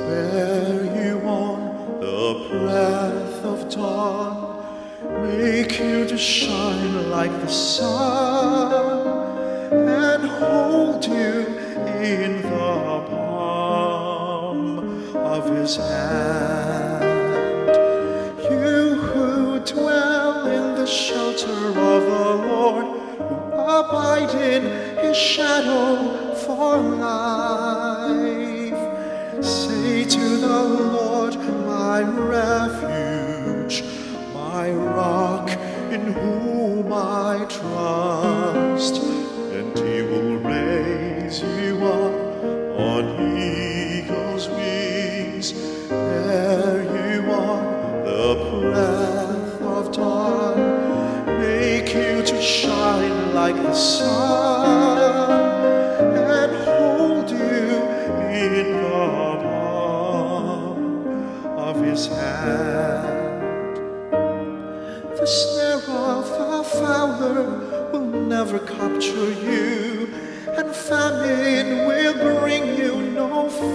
bear you on the breath of dawn, make you to shine like the sun, and hold you in the palm of his hand. You who dwell in the shelter of the Lord, who abide in his shadow for life, say to the Lord, my refuge, my rock, in whom I trust, and he will raise you up on eagle's wings, bear you on the breath of dawn, make you to shine like the sun, and hold you in the palm of his hand. The snare of the fowler will never capture you, and famine will bring you no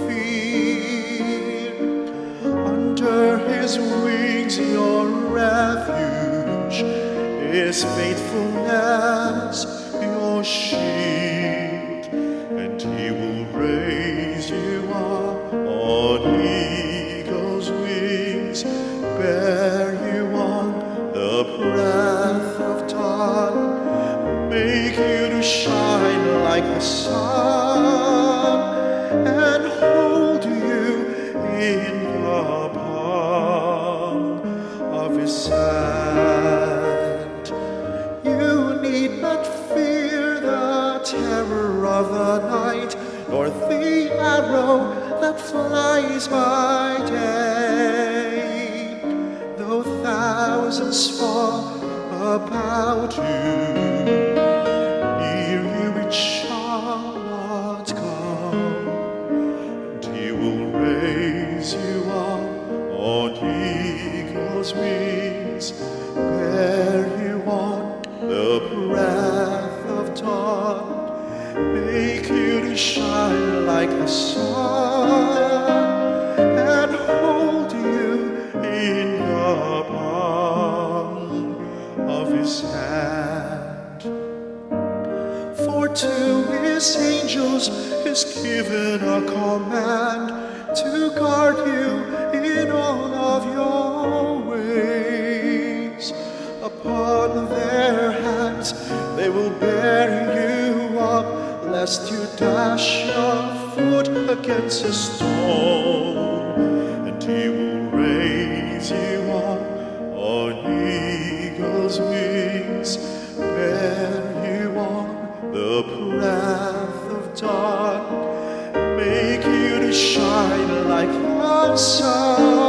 fear. Under his wings your refuge, his faithfulness your shield, and he will raise you up on eagle's wings, bear you on the breath of dawn, make you to shine like the sun, and hold you in the palm of his hand. You need not fear the terror of the night, nor the arrow that flies by day. Though thousands fall about you, near you it shall not come, and he will raise you up on eagle's wings, bear you on the breath of dawn, make you to shine like the sun, and hold you in the palm of his hand. For to his angels is given a command to guard you in all of your ways. Upon their hands they will bear you up, lest you dash your foot against a stone, and he will raise you up on eagle's wings, bear you on the breath of dawn, make you to shine like the sun.